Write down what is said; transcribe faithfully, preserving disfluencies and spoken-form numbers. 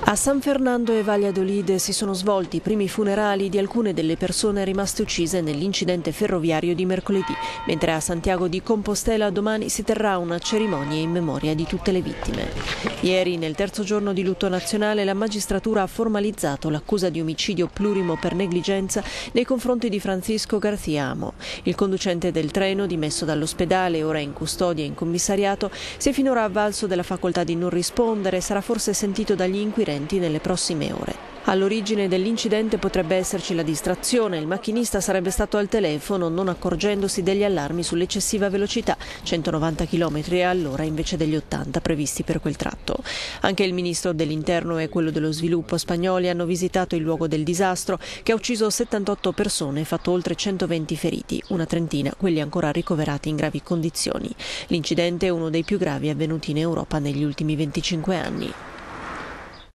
A San Fernando e Valladolid si sono svolti i primi funerali di alcune delle persone rimaste uccise nell'incidente ferroviario di mercoledì, mentre a Santiago di Compostela domani si terrà una cerimonia in memoria di tutte le vittime. Ieri, nel terzo giorno di lutto nazionale, la magistratura ha formalizzato l'accusa di omicidio plurimo per negligenza nei confronti di Francisco García Amo. Il conducente del treno, dimesso dall'ospedale, ora in custodia in commissariato, si è finora avvalso della facoltà di non rispondere e sarà forse sentito dagli inquirenti nelle prossime ore. All'origine dell'incidente potrebbe esserci la distrazione. Il macchinista sarebbe stato al telefono non accorgendosi degli allarmi sull'eccessiva velocità, centonovanta chilometri all'ora invece degli ottanta previsti per quel tratto. Anche il ministro dell'Interno e quello dello sviluppo spagnoli hanno visitato il luogo del disastro, che ha ucciso settantotto persone e fatto oltre centoventi feriti, una trentina quelli ancora ricoverati in gravi condizioni. L'incidente è uno dei più gravi avvenuti in Europa negli ultimi venticinque anni.